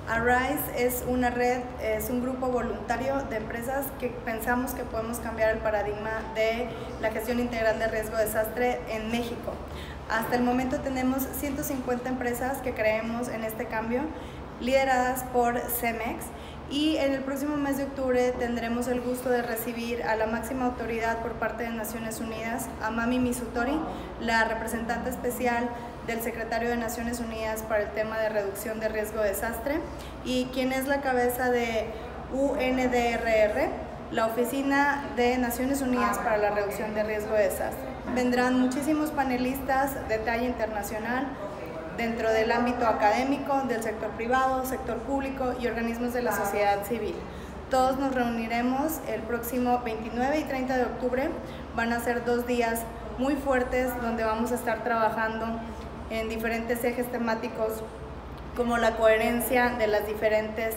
Arise es una red, es un grupo voluntario de empresas que pensamos que podemos cambiar el paradigma de la gestión integral de riesgo de desastre en México. Hasta el momento tenemos 150 empresas que creemos en este cambio, lideradas por Cemex, y en el próximo mes de octubre tendremos el gusto de recibir a la máxima autoridad por parte de Naciones Unidas, a Mami Misutori, la representante especial del secretario de Naciones Unidas para el tema de reducción de riesgo de desastre, y quien es la cabeza de UNDRR, la Oficina de Naciones Unidas para la Reducción de Riesgo de Desastre. Vendrán muchísimos panelistas de talla internacional dentro del ámbito académico, del sector privado, sector público y organismos de la sociedad civil. Todos nos reuniremos el próximo 29 y 30 de octubre. Van a ser 2 días muy fuertes donde vamos a estar trabajando en diferentes ejes temáticos como la coherencia de las diferentes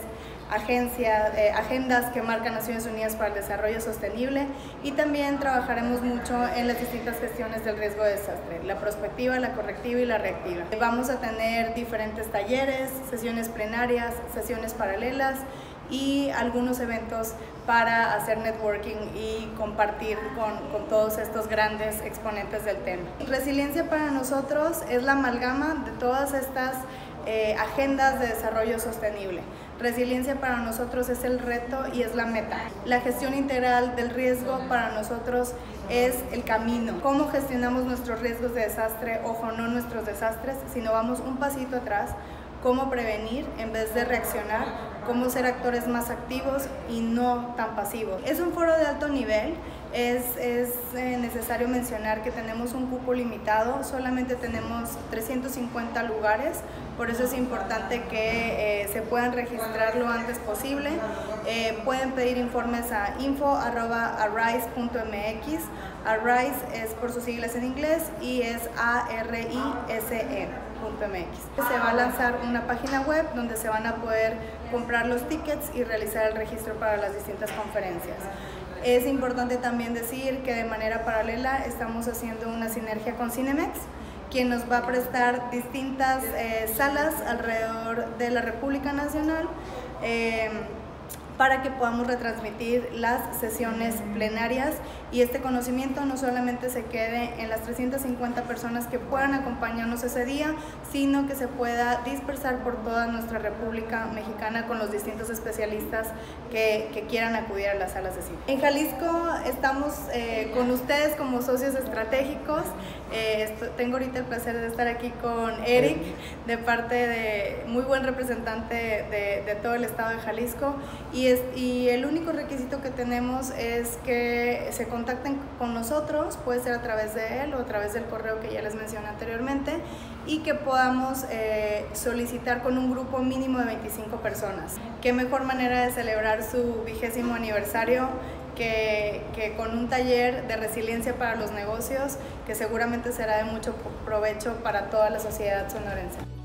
agendas que marca Naciones Unidas para el Desarrollo Sostenible, y también trabajaremos mucho en las distintas gestiones del riesgo de desastre, la prospectiva, la correctiva y la reactiva. Vamos a tener diferentes talleres, sesiones plenarias, sesiones paralelas y algunos eventos para hacer networking y compartir con todos estos grandes exponentes del tema. Resiliencia para nosotros es la amalgama de todas estas agendas de desarrollo sostenible. Resiliencia para nosotros es el reto y es la meta. La gestión integral del riesgo para nosotros es el camino. Cómo gestionamos nuestros riesgos de desastre, ojo, no nuestros desastres, sino vamos un pasito atrás. Cómo prevenir en vez de reaccionar, cómo ser actores más activos y no tan pasivos. Es un foro de alto nivel. Es necesario mencionar que tenemos un cupo limitado, solamente tenemos 350 lugares, por eso es importante que se puedan registrar lo antes posible. Pueden pedir informes a info@arise.mx. Arise es por sus siglas en inglés y es ARISE.mx. Se va a lanzar una página web donde se van a poder comprar los tickets y realizar el registro para las distintas conferencias. Es importante también decir que de manera paralela estamos haciendo una sinergia con Cinemex, quien nos va a prestar distintas salas alrededor de la República Nacional para que podamos retransmitir las sesiones plenarias, y este conocimiento no solamente se quede en las 350 personas que puedan acompañarnos ese día, sino que se pueda dispersar por toda nuestra República Mexicana con los distintos especialistas que quieran acudir a las salas de cine. En Jalisco estamos con ustedes como socios estratégicos. Tengo ahorita el placer de estar aquí con Eric, de parte de muy buen representante de todo el estado de Jalisco, y el único requisito que tenemos es que se contacten con nosotros, puede ser a través de él o a través del correo que ya les mencioné anteriormente, y que podamos solicitar con un grupo mínimo de 25 personas. Qué mejor manera de celebrar su 20º aniversario que con un taller de resiliencia para los negocios, que seguramente será de mucho provecho para toda la sociedad sonorense.